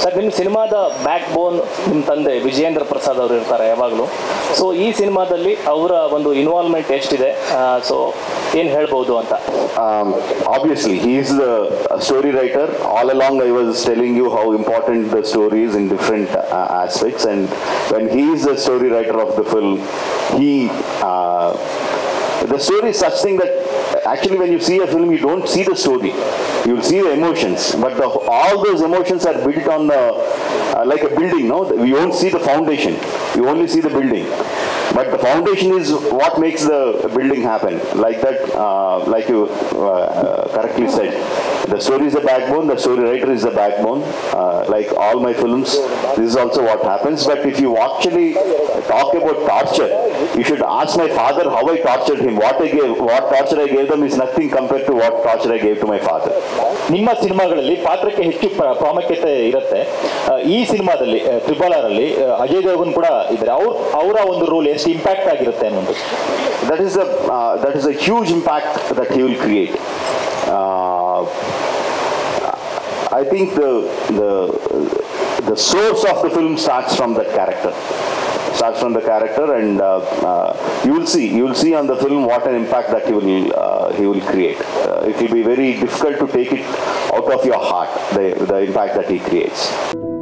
Sir, ನಿಮ್ಮ ಸಿನಿಮಾದ back ಬೋನ್ ನಿಮ್ಮ ತಂದೆ ವಿಜಯೇಂದ್ರ ಪ್ರಸಾದ್ ಅವರು ಇರ್ತಾರೆ ಯಾವಾಗಲೂ. ಸೊ ಈ ಸಿನಿಮಾದಲ್ಲಿ ಅವರ ಒಂದು ಇನ್ವಾಲ್ವ್ಮೆಂಟ್ ಎಷ್ಟಿದೆ, ಸೊ ಏನು ಹೇಳ್ಬೋದು ಅಂತ? Obviously, he is the story writer. All along I was telling you how important the story is in different aspects, and when he is the story writer of the film, the story is such thing that actually when you see a film you don't see the story, you will see the emotions, but all those emotions are built on like a building, no? We won't see the foundation, you only see the building, but the foundation is what makes the building happen. Like that, like you correctly said, the story is the backbone, the story writer is the backbone. Like all my films, this is also what happens. But if you actually talk about torture, you should ask my father how I tortured him. What torture I gave them is nothing compared to what torture I gave to my father. ನಿಮ್ಮ ಸಿನಿಮಾಗಳಲ್ಲಿ ಪಾತ್ರಕ್ಕೆ ಹೆಚ್ಚು ಪ್ರಾಮುಖ್ಯತೆ ಇರುತ್ತೆ. ಈ ಸಿನಿಮಾದಲ್ಲಿ RRR ಅಲ್ಲಿ ಅಜಯ್ ದೇವಗನ್ ಕೂಡ ಇದ್ದಾರೆ. ಅವರ ಒಂದು ರೋಲ್ ಎಷ್ಟು ಇಂಪ್ಯಾಕ್ಟ್ ಆಗಿರುತ್ತೆ ಅನ್ನೋದು? That is a huge impact that he will create. I think the source of the film starts from that character. And you will see on the film what an impact that he will create. It will be very difficult to take it out of your heart, the impact that he creates.